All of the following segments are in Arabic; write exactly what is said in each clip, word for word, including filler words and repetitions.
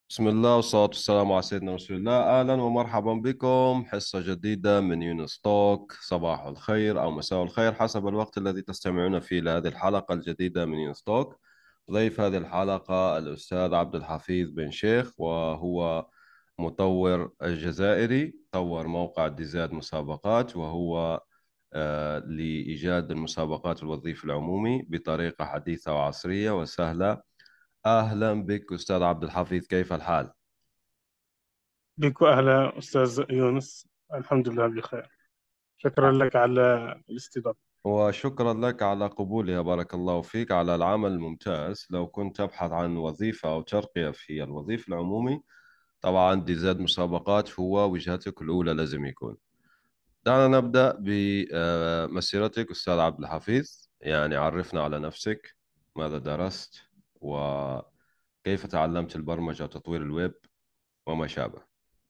بسم الله والصلاة والسلام على سيدنا رسول الله. أهلا ومرحبا بكم حصة جديدة من يونس توك. صباح الخير أو مساء الخير حسب الوقت الذي تستمعون فيه لهذه الحلقة الجديدة من يونس توك. ضيف هذه الحلقة الأستاذ عبد الحفيظ بن شيخ، وهو مطور جزائري طور موقع ديزاد مسابقات، وهو آه، لإيجاد المسابقات الوظيفي العمومي بطريقة حديثة وعصرية وسهلة. أهلا بك أستاذ عبد الحفيظ، كيف الحال؟ بك أهلا أستاذ يونس. الحمد لله بخير. شكرا لك على الاستضافة. وشكرا لك على قبولها، بارك الله فيك على العمل الممتاز. لو كنت تبحث عن وظيفة أو ترقية في الوظيفة العمومي، طبعا دي زاد مسابقات هو وجهتك الأولى لازم يكون. دعنا نبدأ بمسيرتك أستاذ عبد الحفيظ، يعني عرفنا على نفسك، ماذا درست وكيف تعلمت البرمجة وتطوير الويب وما شابه.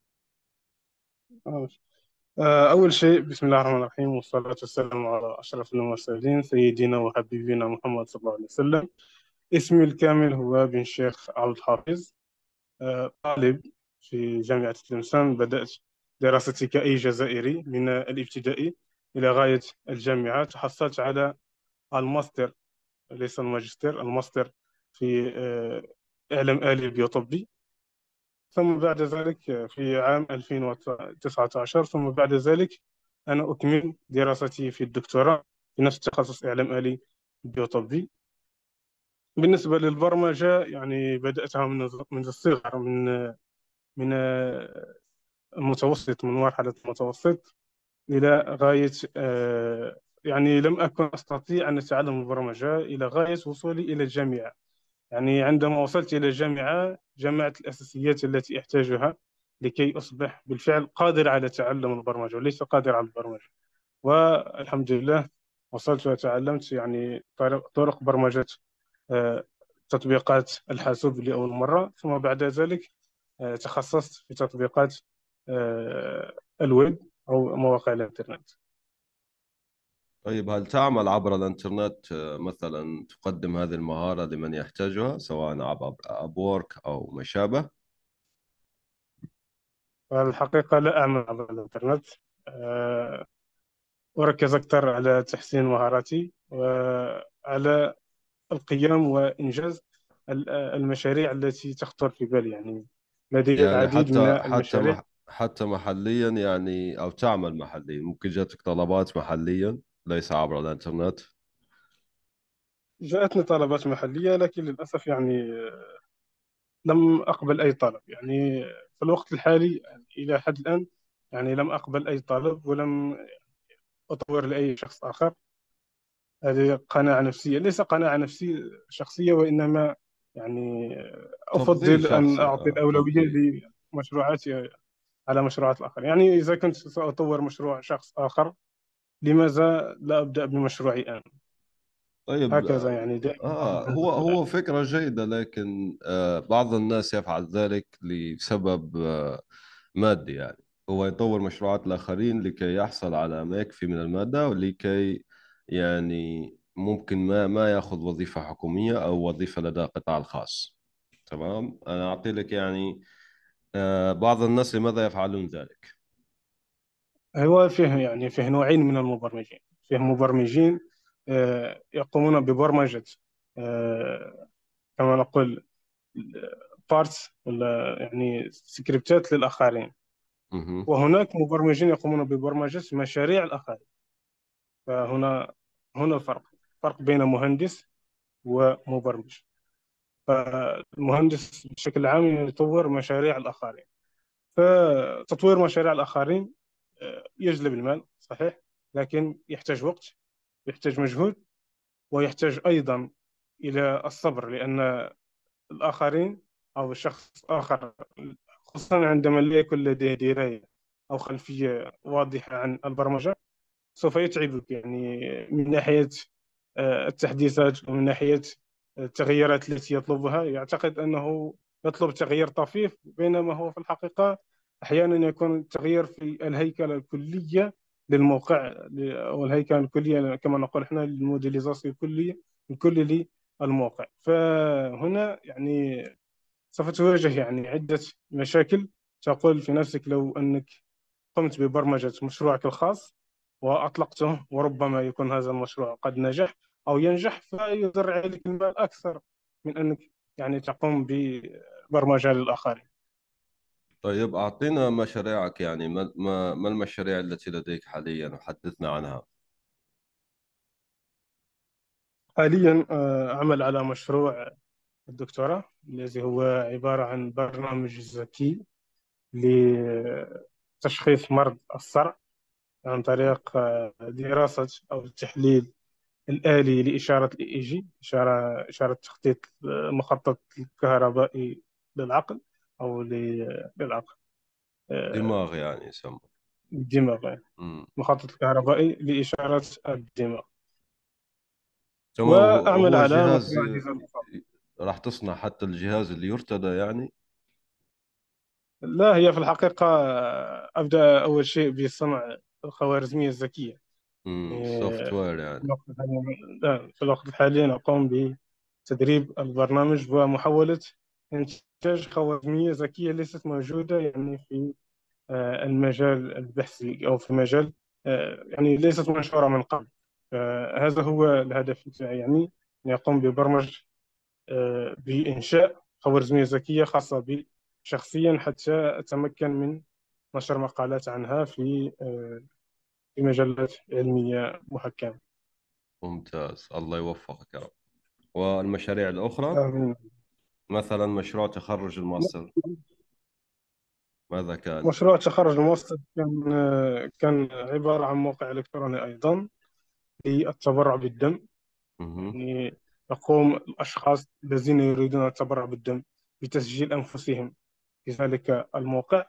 آه، أول شيء بسم الله الرحمن الرحيم، والصلاة والسلام على أشرف المرسلين سيدنا وحبيبنا محمد صلى الله عليه وسلم. اسمي الكامل هو بن شيخ عبد الحافظ. آه، طالب في جامعة تلمسان. بدأت دراستي كأي جزائري من الابتدائي إلى غاية الجامعة. تحصلت على الماستر، ليس الماجستير، الماستر في آه، إعلام آلي بيوطبي. ثم بعد ذلك في عام ألفين وتسعة عشر، ثم بعد ذلك أنا أكمل دراستي في الدكتوراه في نفس التخصص إعلام آلي بيوطبي. بالنسبة للبرمجة يعني بدأتها من من الصغر، من من المتوسط، من مرحلة المتوسط إلى غاية آه، يعني لم أكن أستطيع أن أتعلم البرمجة إلى غاية وصولي إلى الجامعة. يعني عندما وصلت إلى الجامعة جمعت الأساسيات التي أحتاجها لكي أصبح بالفعل قادر على تعلم البرمجة وليس قادر على البرمجة. والحمد لله وصلت وتعلمت يعني طرق, طرق برمجة آه، تطبيقات الحاسوب لأول مرة. ثم بعد ذلك آه، تخصصت في تطبيقات آه، الويب أو مواقع الإنترنت. طيب، هل تعمل عبر الإنترنت، آه، مثلا تقدم هذه المهارة لمن يحتاجها سواء عبر أبورك أو ما شابه؟ الحقيقة لا أعمل على الإنترنت. آه، أركز أكثر على تحسين مهاراتي وعلى القيام وإنجاز ال- المشاريع التي تخطر في بالي. يعني لدي يعني العديد من حتى حتى المشاريع. مح حتى محليا، يعني أو تعمل محليا، ممكن جاتك طلبات محليا ليس عبر الإنترنت؟ جاءتني طلبات محلية، لكن للأسف يعني لم أقبل أي طلب. يعني في الوقت الحالي يعني إلى حد الآن يعني لم أقبل أي طلب ولم أطور لأي شخص آخر. هذه قناعة نفسية، ليس قناعة نفسية شخصية، وإنما يعني تفضيل أفضل أن شخصي، أعطي آه الأولوية تفضيل. لمشروعاتي على مشروعات الآخر. يعني إذا كنت سأطور مشروع شخص آخر، لماذا لا أبدأ بمشروعي أنا؟ طيب. هكذا يعني دائما أطرح آه هذا هو السؤال. هو فكرة جيدة، لكن آه بعض الناس يفعل ذلك لسبب آه مادي. يعني هو يطور مشروعات الآخرين لكي يحصل على ما يكفي من المادة، ولكي يعني ممكن ما ما يأخذ وظيفة حكومية أو وظيفة لدى القطاع الخاص. تمام، أنا أعطي لك يعني آه بعض الناس لماذا يفعلون ذلك. هو فيه يعني فيه نوعين من المبرمجين. فيه مبرمجين آه، يقومون ببرمجة آه، كما نقول بارتس ولا يعني سكريبتات للآخرين. مهم. وهناك مبرمجين يقومون ببرمجة مشاريع الآخرين. فهنا هنا الفرق، فرق بين مهندس ومبرمج. فالمهندس بشكل عام يطور مشاريع الآخرين. فتطوير مشاريع الآخرين آه، يجلب المال صحيح، لكن يحتاج وقت، يحتاج مجهود، ويحتاج أيضا إلى الصبر، لأن الآخرين أو الشخص آخر، خصوصا عندما لا يكون لديه دراية أو خلفية واضحة عن البرمجة، سوف يتعبك. يعني من ناحية آه، التحديثات ومن ناحية التغييرات التي يطلبها. يعتقد أنه يطلب تغيير طفيف، بينما هو في الحقيقة أحيانا يكون التغيير في الهيكلة الكلية للموقع، أو الهيكلة الكلية كما نقول احنا الموديليزاسيون الكلية الكلي للموقع. فهنا يعني سوف تواجه يعني عدة مشاكل. تقول في نفسك لو أنك قمت ببرمجة مشروعك الخاص وأطلقته، وربما يكون هذا المشروع قد نجح أو ينجح، فيضر عليك المال أكثر من أنك يعني تقوم ببرمجة للآخرين. طيب أعطينا مشاريعك، يعني ما ما ما المشاريع التي لديك حاليا وحدثنا عنها. حاليا آه، أعمل على مشروع الدكتوراه الذي هو عبارة عن برنامج ذكي لتشخيص مرض الصرع عن طريق آه، دراسة أو التحليل الآلي لإشارة الإي إي جي، إشارة إشارة تخطيط آه، مخطط الكهربائي للعقل، أو ل- للعقل، آه، دماغ يعني يسمى. الدماغ يعني. مم. مخطط الكهربائي لإشارة الدماغ. تمام. هو وأعمل هو على جهاز مشروع ي- أجهزة البصر. راح تصنع حتى الجهاز اللي يرتدى يعني؟ لا، هي في الحقيقة آه، أبدأ أول شيء بصنع الخوارزمية الذكية. امم سوفت يعني وير في يعني. الوقت الحالي لا، في الوقت الحالي أقوم بتدريب البرنامج ومحاولة إنتاج خوارزمية ذكية ليست موجودة يعني في آه، المجال البحثي، أو في مجال آه، يعني ليست منشورة من قبل. فهذا هو الهدف بتاعي، يعني أن أقوم ببرمج آه، بإنشاء خوارزمية ذكية خاصة بي شخصيا، حتى أتمكن من نشر مقالات عنها في آه، في مجلات علمية محكمة. ممتاز، الله يوفقك يا رب. والمشاريع الأخرى، آمين. مثلا مشروع تخرج الماستر، ماذا كان؟ مشروع تخرج الماستر كان آه، كان عبارة عن موقع إلكتروني أيضا للتبرع بالدم. مهم. يعني يقوم الأشخاص الذين يريدون التبرع بالدم بتسجيل أنفسهم في ذلك الموقع،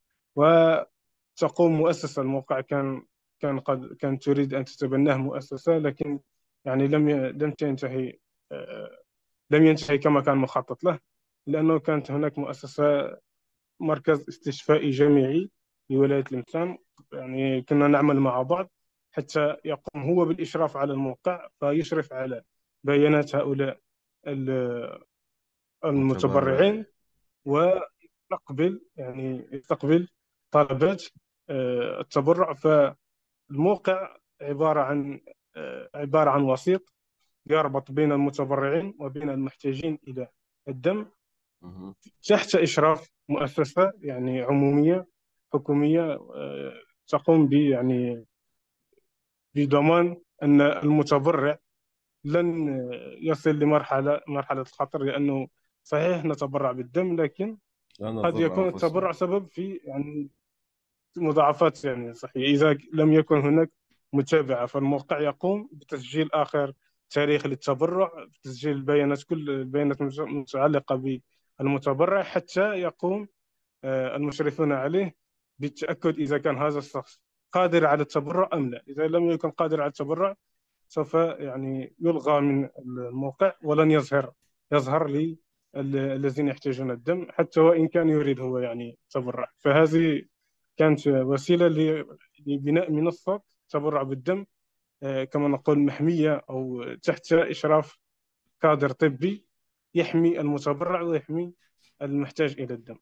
وتقوم مؤسسة. الموقع كان كان قد كانت تريد أن تتبناه مؤسسة، لكن يعني لم ي- لم تنتهي آه، لم ينتهي كما كان مخطط له، لأنه كانت هناك مؤسسة، مركز استشفائي جامعي لولاية المثال. يعني كنا نعمل مع بعض حتى يقوم هو بالإشراف على الموقع، فيشرف على بيانات هؤلاء ال- المتبرعين، متبرعين. ويستقبل يعني يستقبل طلبات آه، التبرع. فالموقع عبارة عن آه، عبارة عن وسيط يربط بين المتبرعين وبين المحتاجين إلى الدم، مهم. تحت إشراف مؤسسة يعني عمومية حكومية آه، تقوم ب يعني بضمان أن المتبرع لن يصل لمرحلة مرحلة الخطر، لأنه صحيح نتبرع بالدم، لكن لا قد نضر يكون أنفسنا. التبرع سبب في يعني مضاعفات يعني صحية إذا لم يكن هناك متابعة. فالموقع يقوم بتسجيل آخر تاريخ للتبرع، تسجيل البيانات، كل البيانات المتعلقة بالمتبرع، حتى يقوم آه، المشرفون عليه بالتأكد إذا كان هذا الشخص قادر على التبرع أم لا. إذا لم يكن قادر على التبرع، سوف يعني يلغى من الموقع، ولن يظهر يظهر لي ال- الذين يحتاجون الدم، حتى وإن كان يريد هو يعني التبرع. فهذه كانت وسيلة ل- لبناء منصة تبرع بالدم، آه، كما نقول محمية، أو تحت إشراف كادر طبي يحمي المتبرع ويحمي المحتاج إلى الدم.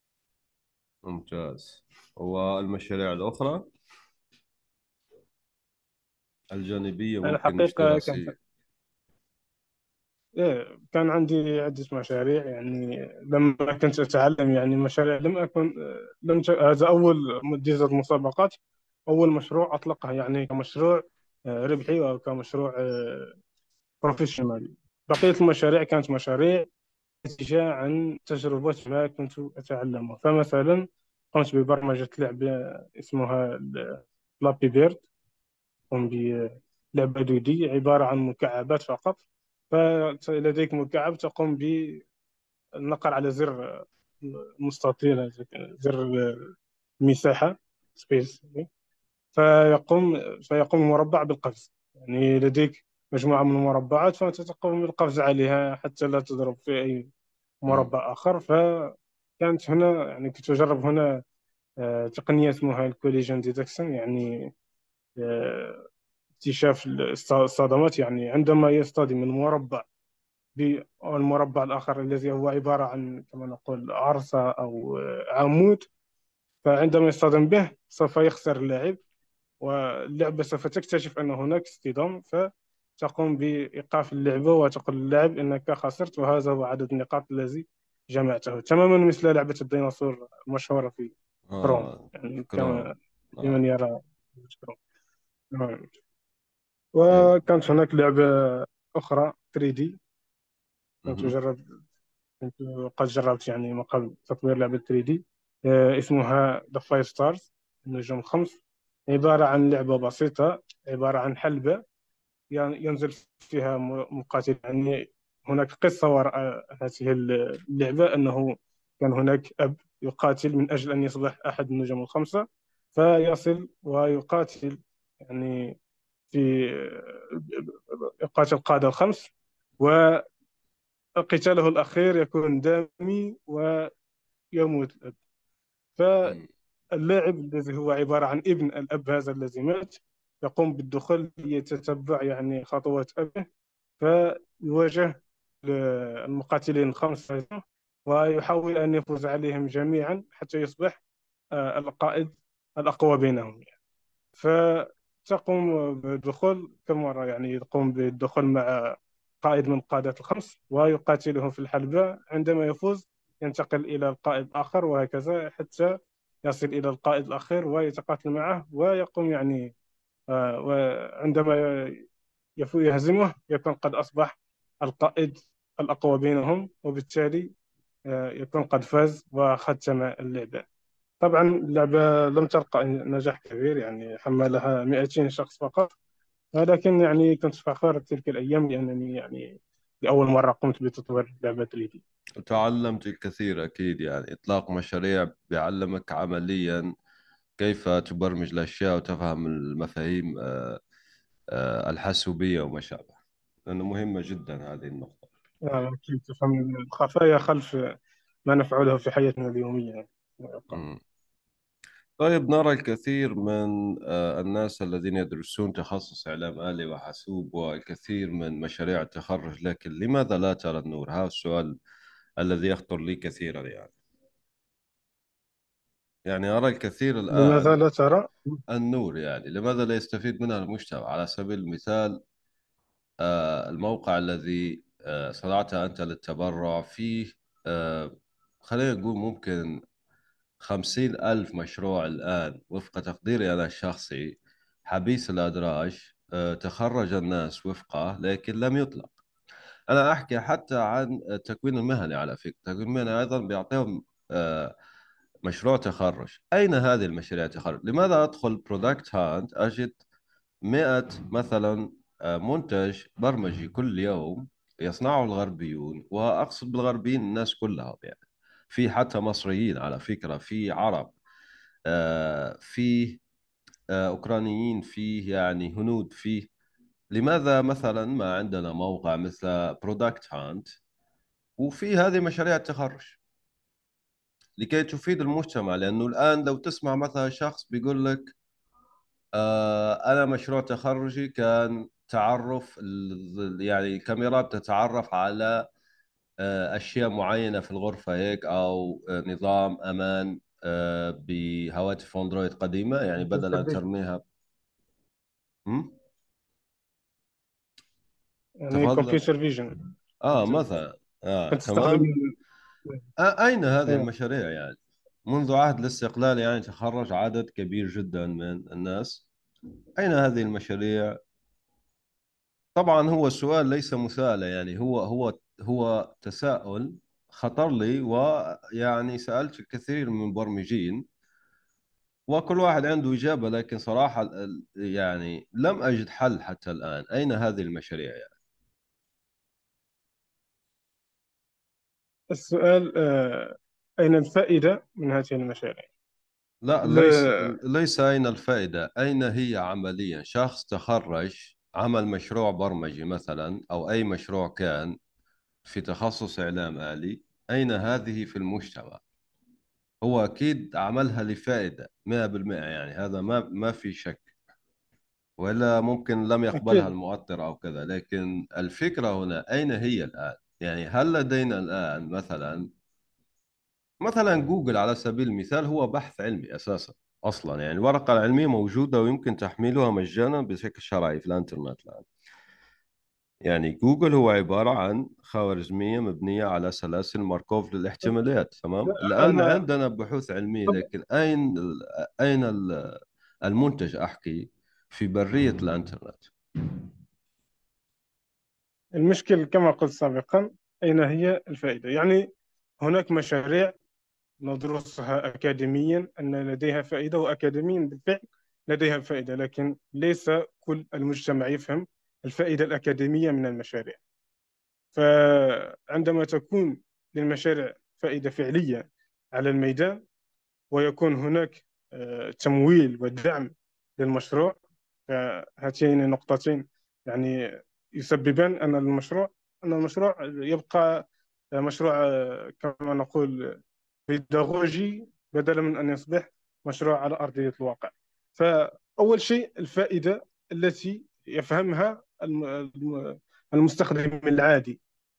ممتاز. والمشاريع الأخرى الجانبية ممكن مش الحقيقة كانت دراسية؟ إيه، كان عندي عدة مشاريع. يعني لما كنت أتعلم يعني مشاريع، لم أكن لم ت... هذا أول جزء المسابقات، أول مشروع أطلقه يعني كمشروع آه، ربحي أو كمشروع بروفيشنال. بقية المشاريع كانت مشاريع ناتجة عن تجربة ما كنت أتعلمه. فمثلا قمت ببرمجة لعبة اسمها فلابي بيرد. قم بلعبة دودية عبارة عن مكعبات فقط. فلديك مكعب، تقوم بالنقر على زر مستطيل، زر المساحة، سبيس، فيقوم فيقوم المربع بالقفز. يعني لديك مجموعة من المربعات، فأنت تقوم بالقفز عليها حتى لا تضرب في أي مم. مربع آخر. فكانت هنا يعني كنت أجرب هنا آه، تقنية اسمها الكوليجن ديتكشن، يعني آه، اكتشاف الص- الصدمات. يعني عندما يصطدم المربع بالمربع الآخر الذي هو عبارة عن كما نقول عرصة أو عمود. فعندما يصطدم به سوف يخسر اللاعب، واللعبة سوف تكتشف أن هناك اصطدام، فتقوم بإيقاف اللعبة وتقول للاعب إنك خسرت وهذا هو عدد النقاط الذي جمعته، تماما مثل لعبة الديناصور المشهورة في كروم، آه يعني كرام. كما آه. لمن يرى كروم. نعم. إيه. وكانت هناك لعبة أخرى ثري دي. كنت مهم. جربت كنت قد جربت يعني من قبل تطوير لعبة ثري دي، آه، اسمها The Five Stars، النجوم الخمس. عبارة عن لعبة بسيطة، عبارة عن حلبة يعني ينزل فيها م- مقاتل. يعني هناك قصة وراء هذه اللعبة، أنه كان هناك أب يقاتل من أجل أن يصبح أحد النجوم الخمسة، فيصل ويقاتل يعني في يقاتل القادة الخمس، وقتاله الأخير يكون دامي ويموت الأب. مم. فاللاعب الذي هو عبارة عن ابن الأب هذا الذي مات يقوم بالدخول ليتتبع يعني خطوات أبيه، فيواجه المقاتلين الخمسة ويحاول أن يفوز عليهم جميعا حتى يصبح آه، القائد الأقوى بينهم يعني. فتقوم بالدخول كمرة، يعني يقوم بالدخول مع قائد من القادة الخمس ويقاتلهم في الحلبة. عندما يفوز ينتقل إلى القائد الآخر، وهكذا حتى يصل إلى القائد الأخير ويتقاتل معه ويقوم يعني آه، وعندما يفو- يهزمه يكون قد أصبح القائد الأقوى بينهم، وبالتالي آه، يكون قد فاز وختم اللعبة. طبعا اللعبة لم تلقى نجاح كبير، يعني حملها مئتين شخص فقط، ولكن يعني كنت فخور تلك الأيام لأنني يعني لأول مرة قمت بتطوير لعبة ثري دي. تعلمت الكثير أكيد، يعني إطلاق مشاريع بيعلمك عمليا كيف تبرمج الأشياء وتفهم المفاهيم آه، آه، الحاسوبية وما شابه، لأنه مهمة جدا هذه النقطة. يعني كيف تفهم الخفايا خلف ما نفعله في حياتنا اليومية. مم. طيب، نرى الكثير من آه، الناس الذين يدرسون تخصص إعلام آلي وحاسوب والكثير من مشاريع التخرج، لكن لماذا لا ترى النور؟ هذا السؤال الذي يخطر لي كثيرا. يعني يعني أرى الكثير لماذا الآن لا ترى؟ النور، يعني لماذا لا يستفيد منها المجتمع؟ على سبيل المثال، آه، الموقع الذي آه، صنعته أنت للتبرع فيه، آه، خلينا نقول ممكن خمسين ألف مشروع الآن وفق تقديري أنا الشخصي، حبيس الأدراج. آه، تخرج الناس وفقه لكن لم يطلق. أنا أحكي حتى عن التكوين المهني. على فكرة التكوين المهني أيضا بيعطيهم آه، مشروع تخرج. أين هذه المشاريع التخرج؟ لماذا أدخل برودكت هاند أجد مئة مثلا آه، منتج برمجي كل يوم يصنعه الغربيون، وأقصد بالغربيين الناس كلها يعني، في حتى مصريين على فكرة، في عرب، آه، في آه، أوكرانيين، فيه يعني هنود فيه. لماذا مثلا ما عندنا موقع مثل برودكت هانت وفي هذه مشاريع التخرج لكي تفيد المجتمع؟ لأنه الآن لو تسمع مثلا شخص بيقول لك آه، أنا مشروع تخرجي كان تعرف ال- يعني الكاميرات تتعرف على آه، أشياء معينة في الغرفة هيك، أو آه، نظام أمان آه، بهواتف أندرويد قديمة، يعني بدل أن كمبيوتر، ترميها. هم؟ يعني تفضل. كمبيوتر فيجن. آه كنت مثلا. آه كنت تستخدم. تمام. آه أين هذه آه، المشاريع يعني؟ منذ عهد الاستقلال يعني تخرج عدد كبير جدا من الناس. أين هذه المشاريع؟ طبعا هو السؤال ليس مساءلة، يعني هو هو هو تساؤل خطر لي، ويعني سألت الكثير من المبرمجين وكل واحد عنده إجابة، لكن صراحة ال- ال- يعني لم أجد حل حتى الآن. أين هذه المشاريع يعني؟ السؤال آه، أين الفائدة من هذه المشاريع؟ لا، ليس لا، ليس أين الفائدة، أين هي عمليا؟ شخص تخرج عمل مشروع برمجي مثلا أو أي مشروع كان في تخصص إعلام آلي، أين هذه في المجتمع؟ هو أكيد عملها لفائدة مئة بالمئة، يعني هذا ما ما في شك، ولا ممكن لم يقبلها أكيد. المؤطر أو كذا، لكن الفكرة هنا أين هي الآن؟ يعني هل لدينا الآن مثلا مثلا جوجل على سبيل المثال هو بحث علمي أساسا أصلا، يعني الورقة العلمية موجودة ويمكن تحميلها مجانا بشكل شرعي في الإنترنت الآن. يعني جوجل هو عبارة عن خوارزمية مبنية على سلاسل ماركوف للاحتمالات. تمام، الآن أنا عندنا بحوث علمية، لكن أين ال- أين ال- المنتج أحكي في برية الإنترنت؟ المشكل كما قلت سابقا، أين هي الفائدة؟ يعني هناك مشاريع ندرسها أكاديميا أن لديها فائدة، وأكاديميا بالفعل لديها فائدة، لكن ليس كل المجتمع يفهم الفائدة الأكاديمية من المشاريع. فعندما تكون للمشاريع فائدة فعلية على الميدان، ويكون هناك آه، تمويل ودعم للمشروع، فهاتين النقطتين يعني يسببان أن المشروع أن المشروع يبقى مشروع آه، كما نقول بيداغوجي، بدلا من أن يصبح مشروع على أرضية الواقع. فأول شيء الفائدة التي يفهمها الم- الم- المستخدم العادي.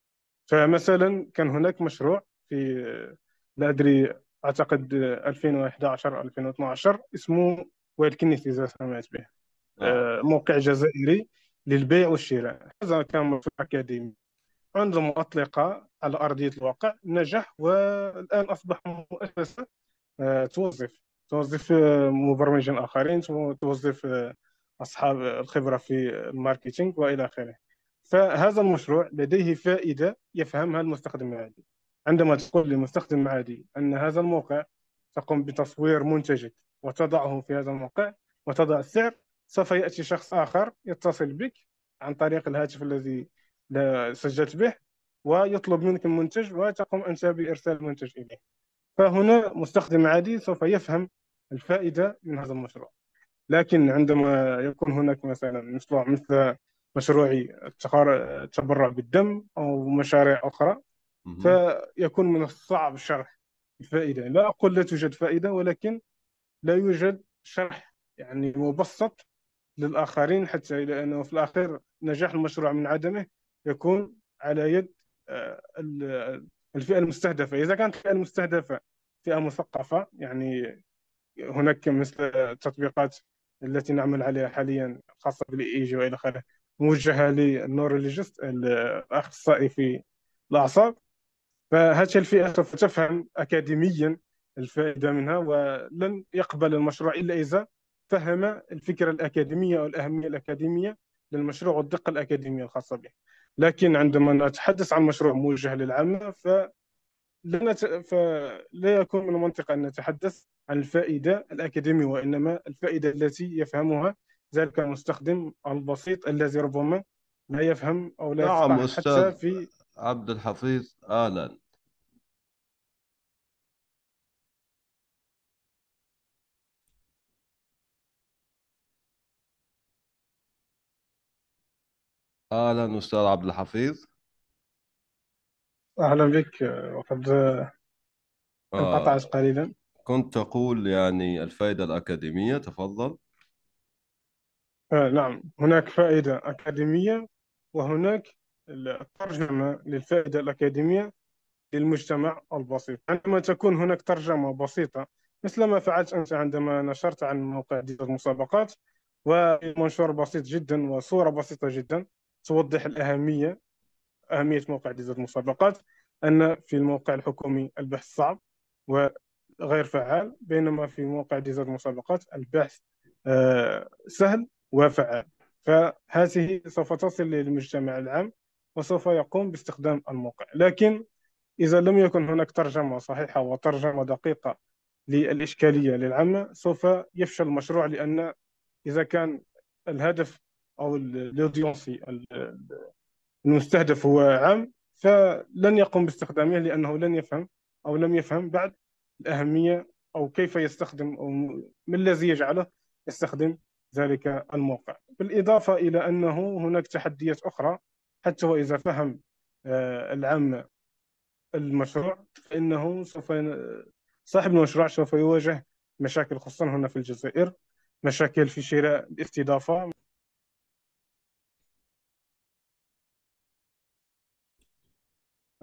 فمثلا كان هناك مشروع في، لا أدري، أعتقد ألفين وأحد عشر ألفين واثني عشر، اسمه ويل كنيس إذا سمعت به. آه. آه، موقع جزائري للبيع والشراء. هذا كان مشروع أكاديمي، أنظمة أطلقة على أرضية الواقع، نجح، والآن أصبح مؤسسة آه، توظف توظف آه، مبرمجين آخرين، توظف آه، أصحاب الخبرة في الماركتينج وإلى آخره. فهذا المشروع لديه فائدة يفهمها المستخدم العادي. عندما تقول للمستخدم العادي أن هذا الموقع تقوم بتصوير منتجك وتضعه في هذا الموقع وتضع السعر، سوف يأتي شخص آخر يتصل بك عن طريق الهاتف الذي لا- سجلت به، ويطلب منك المنتج، وتقوم أنت بإرسال المنتج إليه. فهنا مستخدم عادي سوف يفهم الفائدة من هذا المشروع. لكن عندما يكون هناك مثلا مشروع مثل مشروعي التخار- التبرع بالدم أو مشاريع أخرى، مهم. فيكون من الصعب شرح الفائدة. لا أقول لا توجد فائدة، ولكن لا يوجد شرح يعني مبسط للآخرين، حتى لأنه في الأخير نجاح المشروع من عدمه يكون على يد آه، ال- الفئة المستهدفة. إذا كانت الفئة المستهدفة فئة مثقفة، يعني هناك مثل التطبيقات التي نعمل عليها حاليا خاصة بالإي جي وإلى آخره، موجهة للنورولوجيست الأخصائي في الأعصاب، فهذه الفئة سوف تفهم أكاديميا الفائدة منها، ولن يقبل المشروع إلا إذا فهم الفكرة الأكاديمية أو الأهمية الأكاديمية للمشروع والدقة الأكاديمية الخاصة به. لكن عندما نتحدث عن مشروع موجه للعامة، فلا نت... فلا يكون من المنطق أن نتحدث عن الفائدة الأكاديمية، وإنما الفائدة التي يفهمها ذلك المستخدم البسيط الذي ربما لا يفهم أو لا نعم يفقه أستاذ حتى في. عبد الحفيظ آلان. أهلا أستاذ عبد الحفيظ. أهلا بك. وقد آه. انقطعت قليلا. كنت تقول يعني الفائدة الأكاديمية، تفضل. آه نعم، هناك فائدة أكاديمية، وهناك الترجمة للفائدة الأكاديمية للمجتمع البسيط. عندما تكون هناك ترجمة بسيطة، مثل ما فعلت أنت عندما نشرت عن موقع ديزل المسابقات، ومنشور بسيط جدا وصورة بسيطة جدا توضح الأهمية، أهمية موقع ديزل المسابقات، أن في الموقع الحكومي البحث صعب وغير فعال، بينما في موقع ديزل المسابقات البحث آه، سهل وفعال. فهذه سوف تصل للمجتمع العام وسوف يقوم باستخدام الموقع. لكن إذا لم يكن هناك ترجمة صحيحة وترجمة دقيقة للإشكالية للعامة، سوف يفشل المشروع، لأن إذا كان الهدف أو الأودينسي المستهدف هو عام، فلن يقوم باستخدامه، لأنه لن يفهم أو لم يفهم بعد الأهمية أو كيف يستخدم أو ما الذي يجعله يستخدم ذلك الموقع. بالإضافة إلى أنه هناك تحديات أخرى. حتى وإذا فهم آه، العام المشروع، فإنه سوف صاحب المشروع سوف يواجه مشاكل، خصوصا هنا في الجزائر، مشاكل في شراء الاستضافة.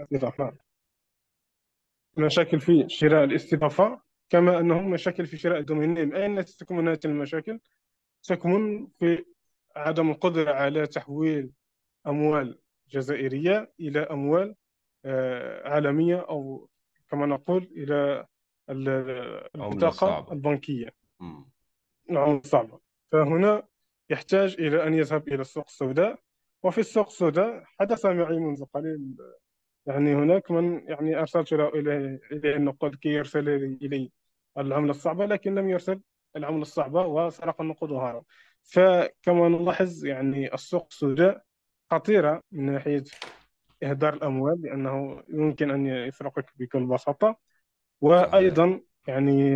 الاستضافة، مشاكل في شراء الاستضافة، كما أنه مشاكل في شراء الدومين. أين تكمن هذه المشاكل؟ تكمن في عدم القدرة على تحويل أموال جزائرية إلى أموال آه، عالمية، أو كما نقول إلى ال- عملة البطاقة صعبة. البنكية، مم. نعم صعبة. فهنا يحتاج إلى أن يذهب إلى السوق السوداء. وفي السوق السوداء حدث معي منذ قليل، يعني هناك من يعني أرسلت له إليه إليه النقود كي يرسل لي إلي العملة الصعبة، لكن لم يرسل العملة الصعبة وسرق النقود وهرب. فكما نلاحظ يعني السوق السوداء خطيرة من ناحية إهدار الأموال، لأنه يمكن أن يسرقك بكل بساطة. صحيح. وأيضا يعني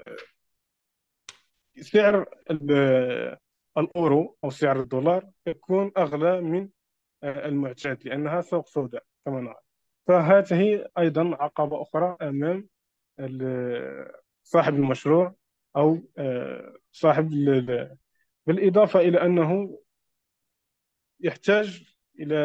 سعر ال- الأورو أو سعر الدولار يكون أغلى من آه، المعتاد، لأنها سوق سوداء كما نعرف. فهذه أيضا عقبة أخرى أمام ال- صاحب المشروع، أو آه، صاحب ال- ال- بالإضافة إلى أنه يحتاج إلى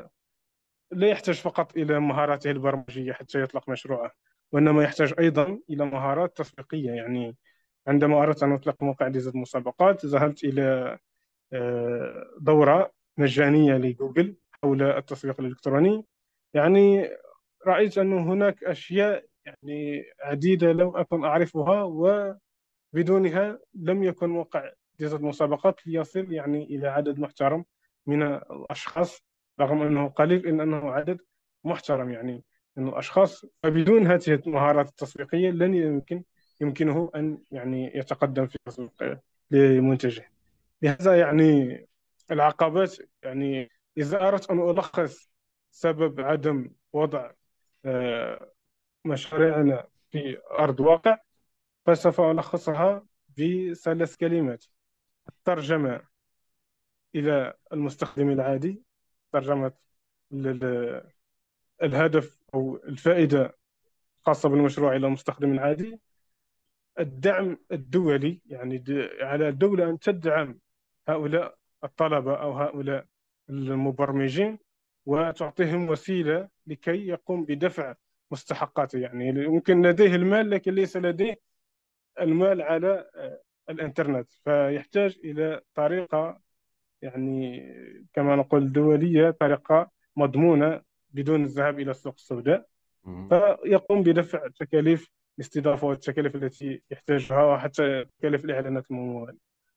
لا يحتاج فقط إلى مهاراته البرمجية حتى يطلق مشروعه، وإنما يحتاج أيضا إلى مهارات تسويقية. يعني عندما أردت أن أطلق موقع لزد مسابقات، ذهبت إلى آه، دورة مجانية لجوجل حول التسويق الإلكتروني. يعني رأيت أن هناك أشياء يعني عديدة لم أكن أعرفها، وبدونها لم يكن موقع جائزة المسابقات ليصل يعني إلى عدد محترم من الأشخاص، رغم أنه قليل إلا أنه عدد محترم يعني من الأشخاص. فبدون هذه المهارات التسويقية لن يمكن يمكنه أن يعني يتقدم في التسويق لمنتجه. لهذا يعني العقبات، يعني إذا أردت أن ألخص سبب عدم وضع آه، مشاريعنا في أرض الواقع، فسوف ألخصها بثلاث كلمات: الترجمة إلى المستخدم العادي، ترجمة ال- ال- الهدف أو الفائدة الخاصة بالمشروع إلى المستخدم العادي. الدعم الدولي، يعني د- على الدولة أن تدعم هؤلاء الطلبة أو هؤلاء المبرمجين، وتعطيهم وسيلة لكي يقوم بدفع مستحقاته. يعني يمكن لديه المال لكن ليس لديه المال على آه، الإنترنت، فيحتاج إلى طريقة يعني كما نقول دولية، طريقة مضمونة بدون الذهاب إلى السوق السوداء. مم. فيقوم بدفع تكاليف الاستضافة والتكاليف التي يحتاجها، وحتى تكاليف الإعلانات الممولة.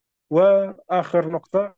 وآخر نقطة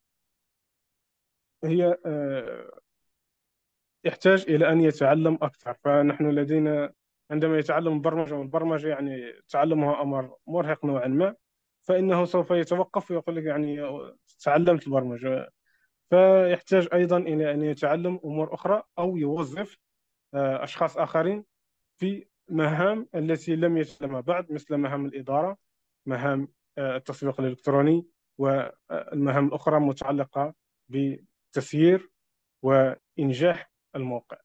هي آه، يحتاج إلى أن يتعلم أكثر. فنحن لدينا عندما يتعلم البرمجة، والبرمجة يعني تعلمها أمر مرهق نوعا ما، فإنه سوف يتوقف ويقول لك يعني تعلمت البرمجة. فيحتاج أيضا إلى أن يتعلم أمور أخرى، أو يوظف آه، أشخاص آخرين في مهام التي لم يتعلمها بعد، مثل مهام الإدارة، مهام آه، التسويق الإلكتروني، والمهام الأخرى متعلقة بتسيير وإنجاح الموقع.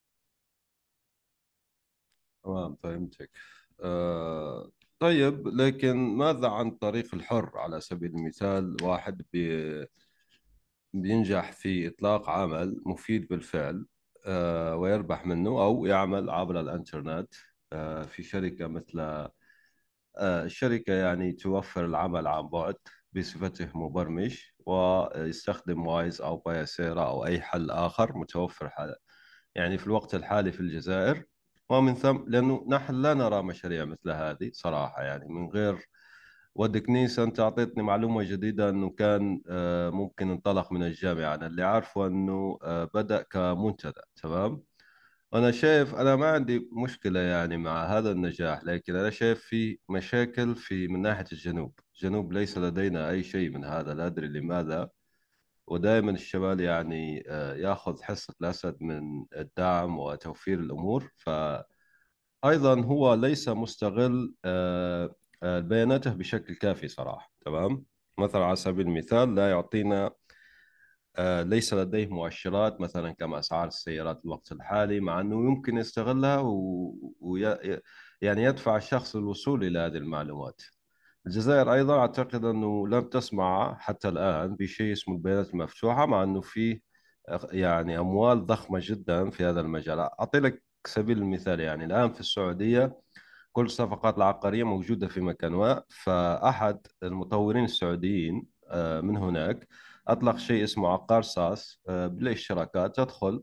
تمام، فهمتك. آه طيب، لكن ماذا عن طريق الحر؟ على سبيل المثال، واحد بي بينجح في إطلاق عمل مفيد بالفعل، آه ويربح منه، أو يعمل عبر الإنترنت آه في شركة مثل آه الشركة يعني توفر العمل عن بعد بصفته مبرمج، ويستخدم وايز أو بايسيرا أو أي حل آخر متوفر حل يعني في الوقت الحالي في الجزائر. ومن ثم، لأنه نحن لا نرى مشاريع مثل هذه صراحة، يعني من غير ودك نيس، أنت أعطيتني معلومة جديدة أنه كان آه، ممكن انطلق من الجامعة. أنا اللي عارفه أنه آه، بدأ كمنتدى. تمام. أنا شايف، أنا ما عندي مشكلة يعني مع هذا النجاح، لكن أنا شايف في مشاكل في من ناحية الجنوب. الجنوب ليس لدينا أي شيء من هذا، لا أدري لماذا. ودائما الشمال يعني آه، ياخذ حصة الأسد من الدعم وتوفير الأمور. فأيضا هو ليس مستغل آه، آه، بياناته بشكل كافي صراحة. تمام. مثلا على سبيل المثال، لا يعطينا آه، ليس لديه مؤشرات مثلا كما أسعار السيارات الوقت الحالي، مع أنه يمكن يستغلها و... وي... يعني يدفع الشخص للوصول إلى هذه المعلومات. الجزائر أيضا أعتقد أنه لم تسمع حتى الآن بشيء اسمه البيانات المفتوحة، مع أنه فيه يعني أموال ضخمة جدا في هذا المجال. أعطي لك سبيل المثال يعني الآن في السعودية كل الصفقات العقارية موجودة في مكان ما، فأحد المطورين السعوديين آه، من هناك أطلق شيء اسمه عقار ساس آه، بالاشتراكات. تدخل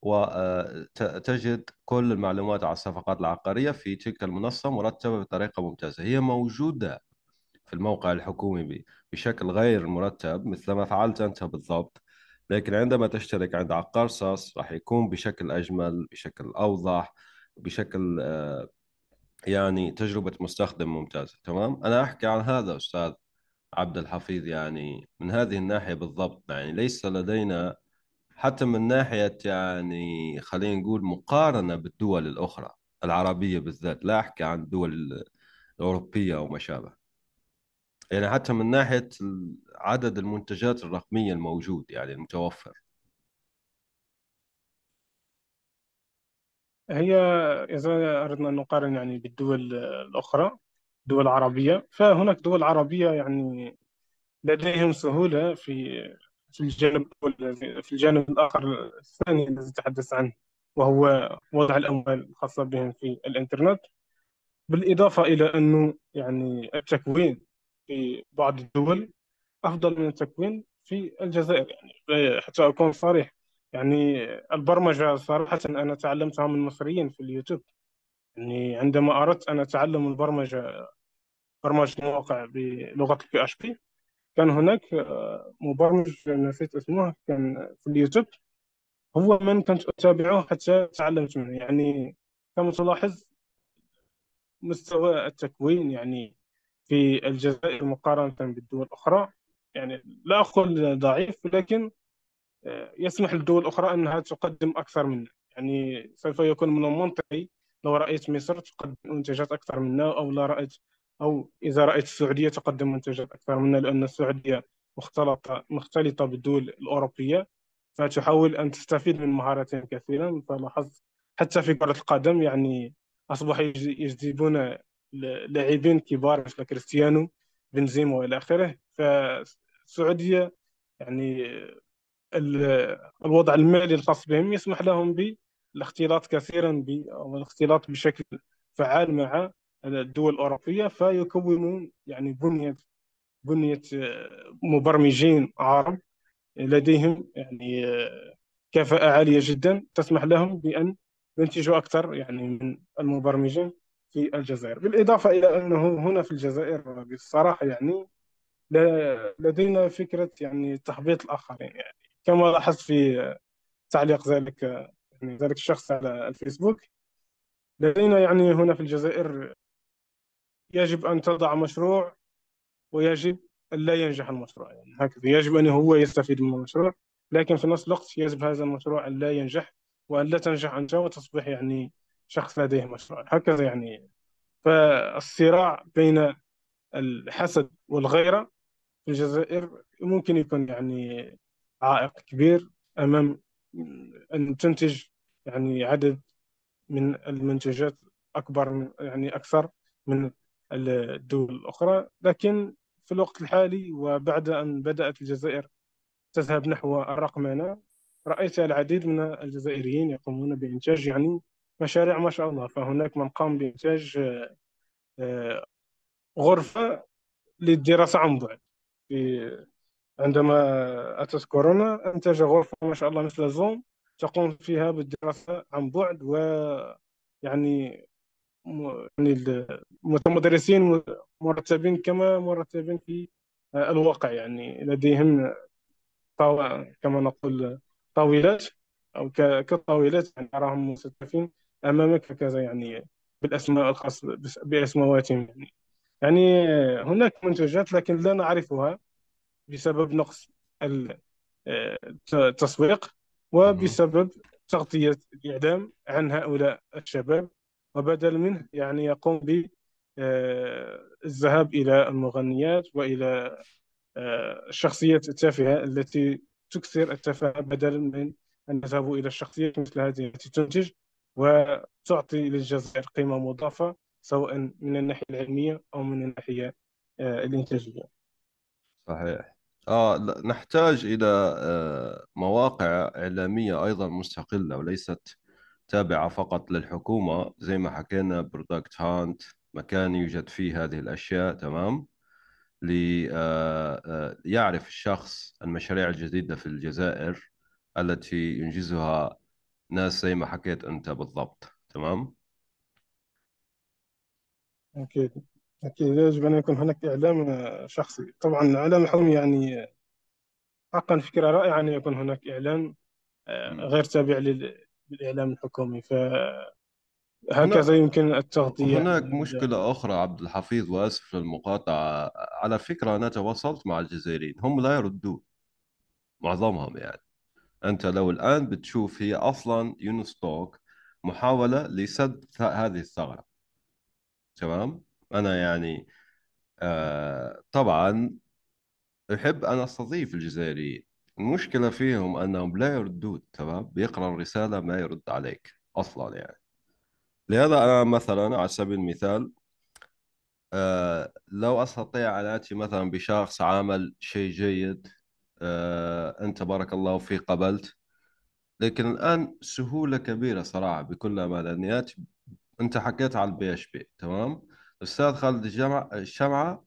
وتجد كل المعلومات على الصفقات العقارية في تلك المنصة مرتبة بطريقة ممتازة. هي موجودة في الموقع الحكومي ب- بشكل غير مرتب مثل ما فعلت أنت بالضبط، لكن عندما تشترك عند عقار ساس راح يكون بشكل أجمل، بشكل أوضح، بشكل آه، يعني تجربة مستخدم ممتازة. تمام، أنا أحكي عن هذا أستاذ عبد الحفيظ، يعني من هذه الناحية بالضبط. يعني ليس لدينا حتى من ناحية يعني خلينا نقول مقارنة بالدول الأخرى العربية بالذات، لا أحكي عن الدول الأوروبية أو ما شابه. يعني حتى من ناحية عدد المنتجات الرقمية الموجود يعني المتوفر. هي إذا أردنا أن نقارن يعني بالدول الأخرى، الدول العربية، فهناك دول عربية يعني لديهم سهولة في في الجانب في الجانب الآخر الثاني الذي تحدث عنه، وهو وضع الأموال الخاصة بهم في الإنترنت. بالإضافة إلى أنه يعني التكوين في بعض الدول أفضل من التكوين في الجزائر. يعني حتى أكون صريح، يعني البرمجة صراحة أنا تعلمتها من مصريين في اليوتيوب. يعني عندما أردت أن أتعلم البرمجة، برمجة مواقع بلغة البي اتش بي، كان هناك آه، مبرمج نسيت اسمه كان في اليوتيوب، هو من كنت أتابعه حتى تعلمت منه. يعني كما تلاحظ مستوى التكوين يعني في الجزائر مقارنة بالدول الأخرى، يعني لا أقول ضعيف، ولكن آه، يسمح للدول الأخرى أنها تقدم أكثر منا. يعني سوف يكون من المنطقي لو رأيت مصر تقدم منتجات أكثر منا، أو لا رأيت، أو إذا رأيت السعودية تقدم منتجات أكثر منا، لأن السعودية مختلطة مختلطة بالدول الأوروبية، فتحاول أن تستفيد من مهاراتهم كثيرا. فلاحظت حتى في كرة القدم يعني أصبحوا يج- يجذبون ل- لاعبين كبار مثل كريستيانو، بنزيما وإلى آخره. فالسعودية يعني ال- الوضع المالي الخاص بهم يسمح لهم بالاختلاط كثيرا ب أو الاختلاط بشكل فعال مع الدول الأوروبية، فيكونون يعني بنية بنية آه، مبرمجين عرب لديهم يعني آه، كفاءة عالية جدا تسمح لهم بأن ينتجوا أكثر يعني من المبرمجين في الجزائر. بالإضافة إلى أنه هنا في الجزائر بصراحة يعني لا- لدينا فكرة يعني تحبيط الآخرين. يعني كما لاحظت في تعليق ذلك يعني ذلك الشخص على الفيسبوك، لدينا يعني هنا في الجزائر يجب أن تضع مشروع، ويجب أن لا ينجح المشروع. يعني هكذا يجب أن هو يستفيد من المشروع، لكن في نفس الوقت يجب هذا المشروع أن لا ينجح، وأن لا تنجح أنت وتصبح يعني شخص لديه مشروع هكذا. يعني فالصراع بين الحسد والغيرة في الجزائر ممكن يكون يعني عائق كبير أمام أن تنتج يعني عدد من المنتجات أكبر من يعني أكثر من الدول الأخرى. لكن في الوقت الحالي وبعد أن بدأت الجزائر تذهب نحو الرقمنة، رأيت العديد من الجزائريين يقومون بإنتاج يعني مشاريع ما شاء الله. فهناك من قام بإنتاج آه، غرفة للدراسة عن بعد. في عندما أتت كورونا أنتج غرفة ما شاء الله مثل زوم، تقوم فيها بالدراسة عن بعد. و يعني م- يعني المتمدرسين مرتبين كما مرتبين في الواقع. يعني لديهم طاو... كما نقول طاولات، أو ك- كالطاولات، يعني أراهم مستضيفين أمامك هكذا، يعني بالأسماء الخاصة بس- بأسماواتهم. يعني يعني هناك منتجات لكن لا نعرفها بسبب نقص ال- آه، التسويق، مهم. وبسبب تغطية الإعلام عن هؤلاء الشباب، وبدل منه يعني يقوم بالذهاب إلى المغنيات وإلى آه، الشخصيات التافهة التي تكثر التفاهة، بدلا من أن يذهبوا إلى الشخصيات مثل هذه التي تنتج وتعطي للجزائر قيمة مضافة، سواء من الناحية العلمية أو من الناحية آه، الإنتاجية. صحيح. آه لا، نحتاج إلى آه مواقع إعلامية أيضا مستقلة وليست تابعة فقط للحكومة، زي ما حكينا برودكت هانت، مكان يوجد فيه هذه الأشياء، تمام. ليعرف الشخص المشاريع الجديدة في الجزائر التي ينجزها ناس زي ما حكيت أنت بالضبط، تمام. أكيد. أكيد يجب أن يكون هناك إعلام آه، شخصي. طبعا الإعلام الحكومي يعني آه، حقا فكرة رائعة أن يكون هناك إعلام آه، مم. غير تابع لل- للإعلام الحكومي، فهكذا هنا يمكن التغطية عن هناك المواضيع. مشكلة أخرى عبد الحفيظ، وآسف للمقاطعة. على فكرة أنا تواصلت مع الجزائريين، هم لا يردون، معظمهم يعني. أنت لو الآن بتشوف، هي أصلا يونستوك محاولة لسد ث- هذه الثغرة، تمام. أنا يعني آه طبعا أحب أن أستضيف الجزائريين. المشكلة فيهم أنهم لا يردون، تمام. بيقرأ الرسالة ما يرد عليك أصلا يعني. لهذا أنا مثلا على سبيل المثال، آه لو أستطيع أن آتي مثلا بشخص عمل شيء جيد، آه أنت بارك الله فيه قبلت. لكن الآن سهولة كبيرة صراحة بكل أمانة أني آتي. أنت حكيت على البي اتش بي، تمام. الأستاذ خالد الجمع الشمعة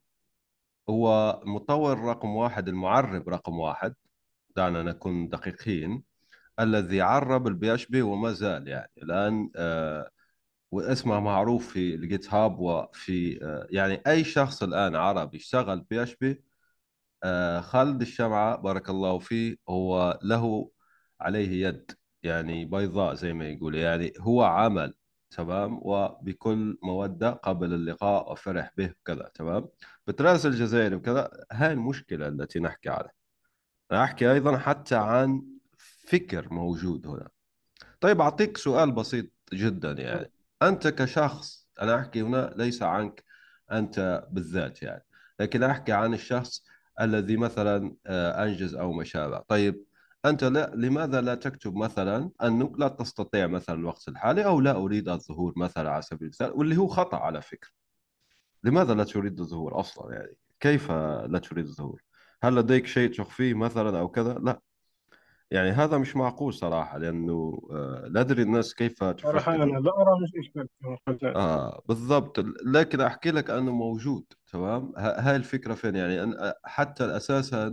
هو المطور رقم واحد، المعرب رقم واحد، دعنا نكون دقيقين، الذي عرب البي اتش بي وما زال يعني الآن آه واسمه معروف في الجيت هاب وفي آه يعني أي شخص الآن عربي يشتغل بي اتش بي، آه خالد الشمعة بارك الله فيه هو له عليه يد، يعني بيضاء زي ما يقول، يعني هو عمل، تمام، وبكل مودة قبل اللقاء وفرح به كذا، تمام. بتراسل الجزائر وكذا. هاي المشكلة التي نحكي عنها. أنا أحكي أيضا حتى عن فكر موجود هنا. طيب أعطيك سؤال بسيط جدا يعني. أنت كشخص، أنا أحكي هنا ليس عنك أنت بالذات يعني، لكن أحكي عن الشخص الذي مثلا آه، أنجز أو ما شابه. طيب أنت لا لماذا لا تكتب مثلا أنك لا تستطيع مثلا الوقت الحالي، أو لا أريد الظهور مثلا على سبيل المثال، واللي هو خطأ على فكرة. لماذا لا تريد الظهور أصلا يعني؟ كيف لا تريد الظهور؟ هل لديك شيء تخفيه مثلا أو كذا؟ لا، يعني هذا مش معقول صراحة، لأنه آه، لا أدري الناس كيف صراحة تفكر. أنا لا أرى مش إشكال كما قلت أنت. آه بالضبط. لكن أحكي لك أنه موجود، تمام. ه- هاي الفكرة فين يعني، أن حتى أساسا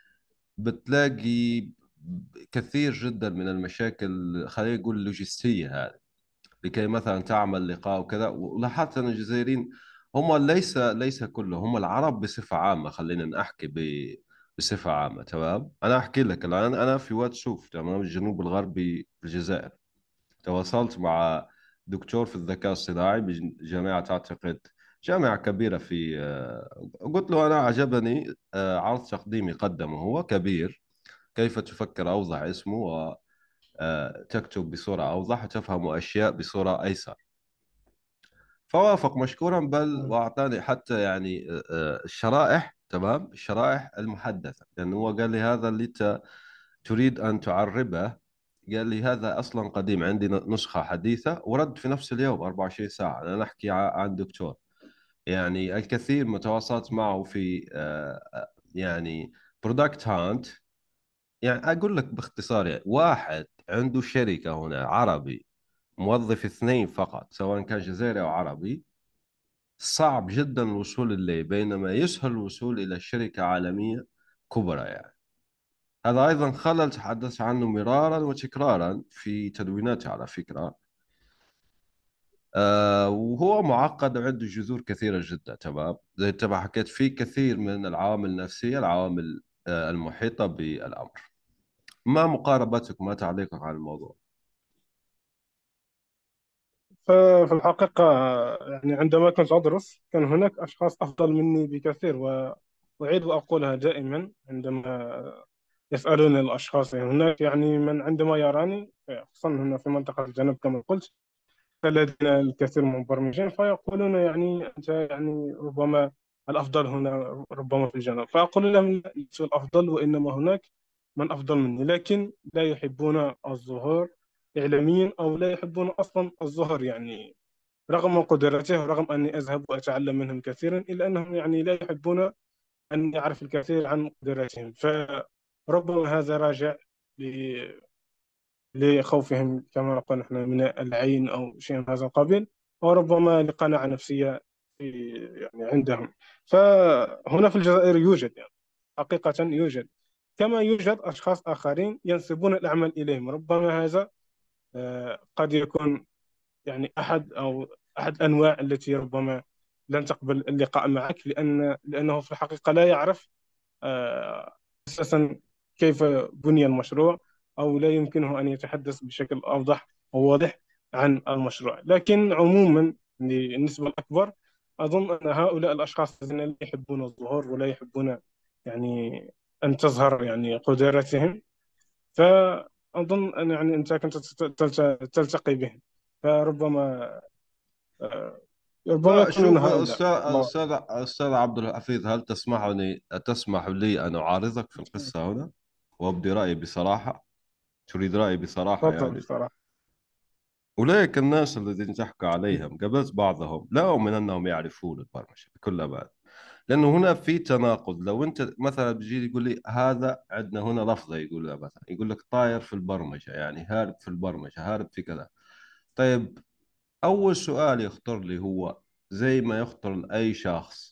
بتلاقي كثير جدا من المشاكل، خلينا نقول اللوجستية هذه، لكي مثلا تعمل لقاء وكذا. ولاحظت أن الجزائريين هم ليس ليس كلهم، هم العرب بصفة عامة، خلينا نحكي ب بصفة عامة، تمام. أنا أحكي لك الآن، أنا في واد سوف، تمام، الجنوب الغربي في الجزائر. تواصلت مع دكتور في الذكاء الصناعي بجامعة، أعتقد جامعة كبيرة في آه، قلت له أنا عجبني آه، عرض تقديمي قدمه، هو كبير. كيف تفكر أوضح اسمه، وتكتب بصورة أوضح، وتفهم أشياء بصورة أيسر. فوافق مشكورا، بل وأعطاني حتى يعني آه، آه، الشرائح، تمام، الشرائح المحدثة، لأنه هو قال لي هذا اللي أنت تريد أن تعربه. قال لي هذا أصلا قديم، عندي نسخة حديثة. ورد في نفس اليوم أربعة وعشرين ساعة. أنا نحكي ع- عن دكتور، يعني الكثير ما تواصلت معه في آه، آه، يعني برودكت هانت. يعني أقول لك باختصار، يعني واحد عنده شركة هنا عربي، موظف اثنين فقط، سواء كان جزائري أو عربي، صعب جدا الوصول إليه، بينما يسهل الوصول إلى شركة عالمية كبرى يعني. هذا أيضا خلل تحدث عنه مرارا وتكرارا في تدويناته على فكرة. آه وهو معقد وعنده جذور كثيرة جدا، تمام. زي ما حكيت، في كثير من العوامل النفسية، العوامل آه المحيطة بالأمر. ما مقاربتك، ما تعليقك على الموضوع؟ ففي الحقيقة يعني عندما كنت أدرس كان هناك أشخاص أفضل مني بكثير، وأعيد وأقولها دائما عندما يسألون الأشخاص. يعني هناك يعني من عندما يراني خصوصا هنا في منطقة الجنوب كما قلت، فلدينا الكثير من المبرمجين فيقولون يعني أنت يعني ربما الأفضل هنا ربما في الجنوب، فأقول لهم لا، لست الأفضل وإنما هناك من أفضل مني، لكن لا يحبون الظهور إعلاميا أو لا يحبون أصلا الظهور يعني رغم قدرته، ورغم أني أذهب وأتعلم منهم كثيرا إلا أنهم يعني لا يحبون أن يعرف الكثير عن قدراتهم. فربما هذا راجع ل- لخوفهم كما نقول نحن من العين أو شيء من هذا القبيل، وربما لقناعة نفسية في يعني عندهم. فهنا في الجزائر يوجد يعني حقيقة يوجد، كما يوجد أشخاص آخرين ينسبون الأعمال إليهم. ربما هذا آه، قد يكون يعني أحد أو أحد الأنواع التي ربما لن تقبل اللقاء معك، لأن لأنه في الحقيقة لا يعرف آه، أساسا كيف بني المشروع، أو لا يمكنه أن يتحدث بشكل أوضح وواضح عن المشروع. لكن عموما بالنسبة الأكبر أظن أن هؤلاء الأشخاص الذين لا يحبون الظهور ولا يحبون يعني أن تظهر يعني قدراتهم، فأظن أن يعني أنت كنت تلت- تلتقي بهم، فربما آه، ربما لا يكونون شوف هؤلاء. أستاذ الله أستاذ أستاذ عبد الحفيظ، هل تسمحني تسمح لي أن أعارضك في القصة هنا وأبدي رأيي بصراحة؟ تريد رأيي بصراحة تفضل يعني؟ بصراحة. أولئك الناس الذين تحكى عليهم قابلت بعضهم، لا أؤمن أنهم يعرفون البرمجة بكل أمان. لأنه هنا في تناقض. لو أنت مثلا بيجي تقول لي هذا عندنا هنا لفظة، يقول لها مثلا، يقول لك طاير في البرمجة، يعني هارب في البرمجة، هارب في كذا. طيب، أول سؤال يخطر لي هو زي ما يخطر لأي شخص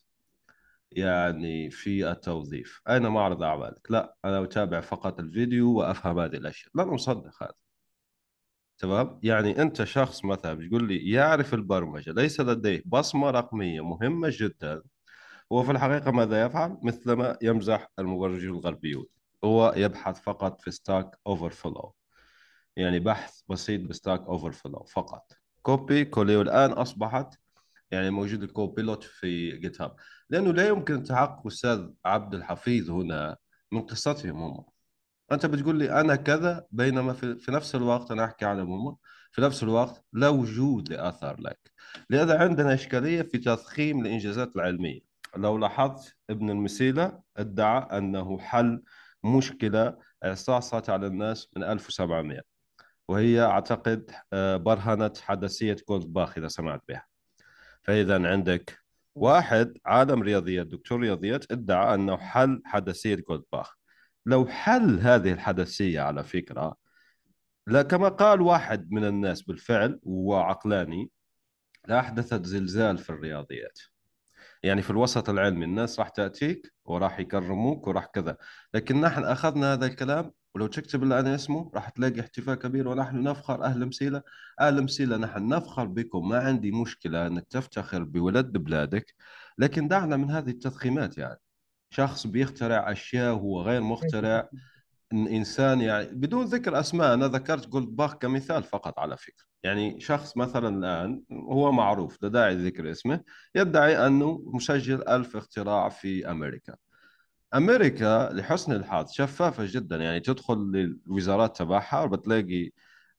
يعني في التوظيف: أين معرض أعمالك؟ لا، أنا أتابع فقط الفيديو وأفهم هذه الأشياء. لن أصدق هذا. تمام؟ يعني أنت شخص مثلا بتقول لي يعرف البرمجة، ليس لديه بصمة رقمية مهمة جدا. هو في الحقيقة ماذا يفعل؟ مثلما يمزح المبرمجون الغربيون، هو يبحث فقط في ستاك اوفر فلو، يعني بحث بسيط بستاك اوفر فلو فقط، كوبي كولي. والآن أصبحت يعني موجود الكوبيلوت في جيت هاب. لأنه لا يمكن تحقق أستاذ عبد الحفيظ هنا من قصتهم هم. أنت بتقول لي أنا كذا، بينما في, في نفس الوقت أنا أحكي عنهم هم، في نفس الوقت لا وجود لآثار لك. لهذا عندنا إشكالية في تضخيم الإنجازات العلمية. لو لاحظت ابن المسيلة ادعى أنه حل مشكلة صعصعت على الناس من ألف وسبعمائة، وهي أعتقد آه، برهنة حدثية جولدباخ، إذا سمعت بها. فإذا عندك واحد عالم رياضيات، دكتور رياضيات، ادعى أنه حل حدثية جولدباخ. لو حل هذه الحدثية على فكرة، لا، كما قال واحد من الناس بالفعل وعقلاني، لأحدثت زلزال في الرياضيات. يعني في الوسط العلمي الناس راح تأتيك وراح يكرموك وراح كذا. لكن نحن أخذنا هذا الكلام، ولو تكتب الآن اسمه راح تلاقي احتفاء كبير: ونحن نفخر أهل مسيلة، أهل مسيلة نحن نفخر بكم، ما عندي مشكلة أنك تفتخر بولد بلادك. لكن دعنا من هذه التضخيمات. يعني شخص بيخترع أشياء هو غير مخترع. إن إنسان يعني بدون ذكر أسماء، أنا ذكرت جولدباخ كمثال فقط على فكرة. يعني شخص مثلا الآن هو معروف، لا داعي ذكر اسمه، يدعي أنه مسجل ألف اختراع في أمريكا. أمريكا لحسن الحظ شفافة جدا، يعني تدخل للوزارات تبعها وبتلاقي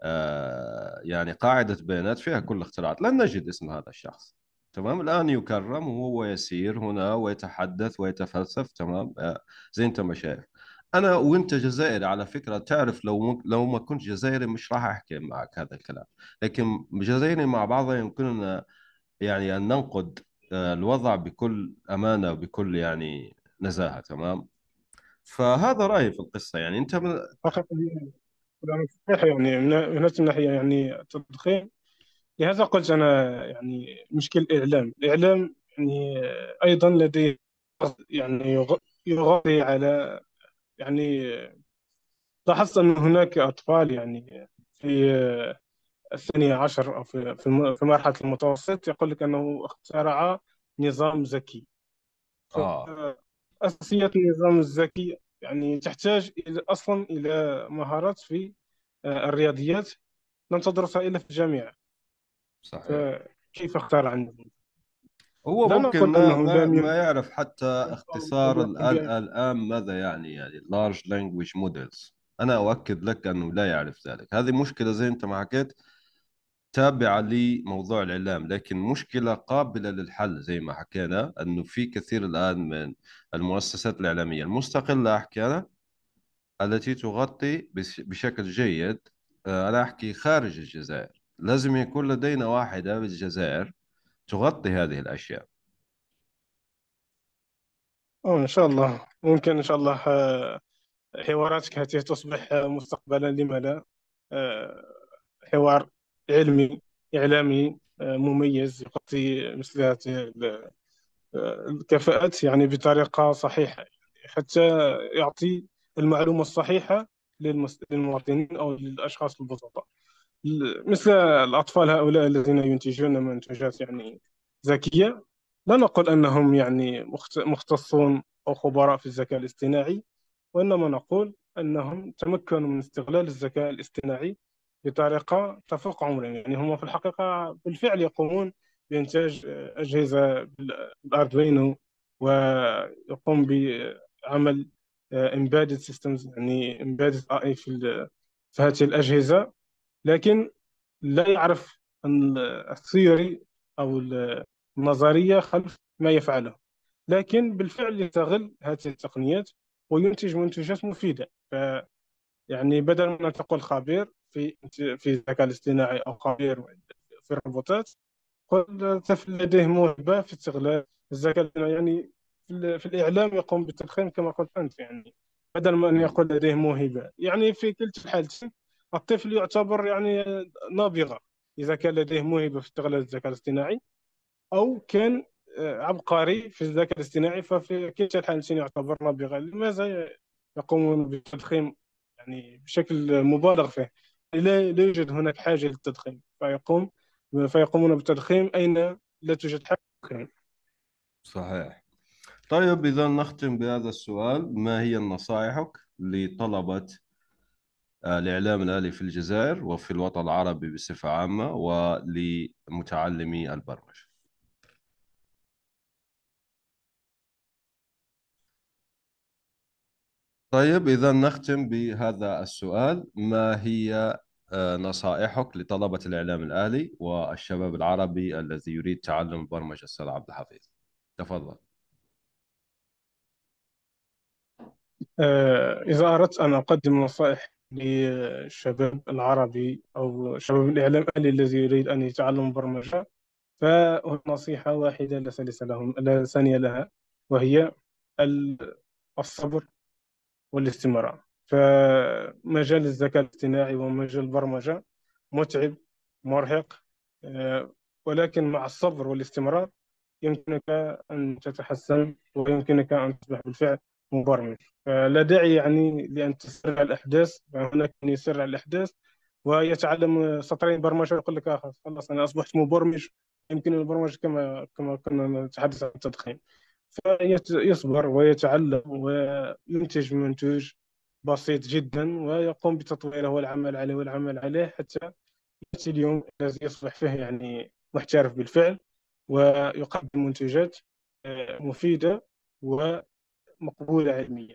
آه يعني قاعدة بيانات فيها كل الاختراعات. لن نجد اسم هذا الشخص. تمام. الآن يكرم وهو يسير هنا ويتحدث ويتفلسف. تمام. آه زي انت ما شايف. انا وانت جزائري على فكرة، تعرف لو م... لو ما كنت جزائري مش راح احكي معك هذا الكلام. لكن جزائري مع بعضها يمكننا يعني ان ننقد آه، الوضع بكل امانة وبكل يعني نزاهة. تمام. فهذا رأيي في القصة. يعني أنت من... فقط كلامك صحيح، يعني من من هذه الناحية يعني التضخيم. لهذا قلت أنا يعني مشكل الإعلام الإعلام يعني أيضا لديه يعني يغ- يغطي على يعني لاحظت أن هناك أطفال يعني في الثانية عشر أو في في الم- في مرحلة المتوسط يقول لك أنه اخترع نظام ذكي. آه فأساسيات النظام الذكي يعني تحتاج إلى أصلا إلى مهارات في آه، الرياضيات لم تدرسها إلا في الجامعة. صحيح. فكيف اخترع النظام؟ هو لا ممكن نقول ما أنه ما لم ما يمكن يعرف حتى أو اختصار يقوم ال ال بها. الآن ماذا يعني يعني large language models. أنا أؤكد لك أنه لا يعرف ذلك. هذه مشكلة زي أنت ما حكيت، تابعة لموضوع الإعلام، لكن مشكلة قابلة للحل. زي ما حكينا أنه في كثير الآن من المؤسسات الإعلامية المستقلة، أحكي أنا، التي تغطي بش- بشكل جيد. آه، أنا أحكي خارج الجزائر، لازم يكون لدينا واحدة بالجزائر تغطي هذه الأشياء. أو إن شاء الله ممكن إن شاء الله آه، حواراتك هذه تصبح آه، مستقبلا، لما لا. آه، حوار علمي إعلامي آه، مميز يغطي مثل هذه الكفاءات يعني بطريقة صحيحة، يعني حتى يعطي المعلومة الصحيحة للمس- للمواطنين أو للأشخاص البسطاء، ل- مثل الأطفال هؤلاء الذين ينتجون منتجات يعني ذكية. لا نقول أنهم يعني مخت- مختصون أو خبراء في الذكاء الاصطناعي، وإنما نقول أنهم تمكنوا من استغلال الذكاء الاصطناعي بطريقة تفوق عمرهم. يعني هم في الحقيقة بالفعل يقومون بإنتاج آه، أجهزة بال- بالأردوينو، ويقوم بعمل آه، embedded systems، يعني embedded إيه آي في ال- في هذه الأجهزة، لكن لا يعرف أن الثيوري أو النظرية خلف ما يفعله، لكن بالفعل يستغل هذه التقنيات وينتج منتجات مفيدة. ف يعني بدل من أن تقول خبير في في الذكاء الاصطناعي أو خبير في الروبوتات، قل طفل لديه موهبة في استغلال الذكاء الاصطناعي. يعني في, ال- في الإعلام يقوم بالتضخيم كما قلت أنت، يعني بدل من أن مم. يقول لديه موهبة. يعني في كلتا الحالتين الطفل يعتبر يعني نابغة، إذا كان لديه موهبة في استغلال الذكاء الاصطناعي أو كان آه، عبقري في الذكاء الاصطناعي، ففي كلتا الحالتين يعتبر نابغة. لماذا يقومون بالتضخيم يعني بشكل مبالغ فيه؟ لا لا يوجد هناك حاجة للتضخيم، فيقوم فيقومون بالتضخيم أين لا توجد حاجة للتضخيم. صحيح. طيب إذا نختم بهذا السؤال، ما هي نصائحك لطلبة آه، الإعلام الآلي في الجزائر وفي الوطن العربي بصفة عامة ولمتعلمي البرمجة؟ طيب إذا نختم بهذا السؤال، ما هي آه، نصائحك لطلبة الإعلام الآلي والشباب العربي الذي يريد تعلم البرمجة؟ أستاذ عبد الحفيظ، تفضل. آه، إذا أردت أن أقدم نصائح للشباب العربي أو شباب الإعلام الآلي الذي يريد أن يتعلم برمجة، فنصيحة واحدة لا ثالث لهم لا ثانية لها، وهي ال- الصبر والاستمرار. فمجال الذكاء الاصطناعي ومجال البرمجة متعب، مرهق، آه، ولكن مع الصبر والاستمرار يمكنك أن تتحسن ويمكنك أن تصبح بالفعل مبرمج. فلا داعي يعني لأن تسرع الأحداث. هناك من يسرع الأحداث ويتعلم سطرين برمجة ويقول لك آه خلاص أنا أصبحت مبرمج، يمكن البرمجة كما كما كنا نتحدث عن التدخين. فيصبر ويتعلم وينتج منتوج بسيط جدا ويقوم بتطويره والعمل عليه والعمل عليه حتى يأتي اليوم الذي يصبح فيه يعني محترف بالفعل، ويقدم منتجات آه، مفيدة ومقبولة علميا.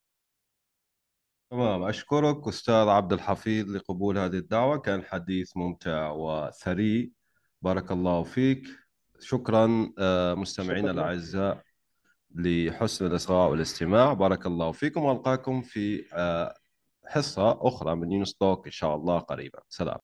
تمام، أشكرك أستاذ عبد الحفيظ لقبول هذه الدعوة، كان حديث ممتع وثري. بارك الله فيك. شكرا آه، مستمعينا شكرا. الأعزاء لحسن الإصغاء والاستماع. بارك الله فيكم، وألقاكم في آه، حصة أخرى من يونس توك إن شاء الله قريبا. سلام.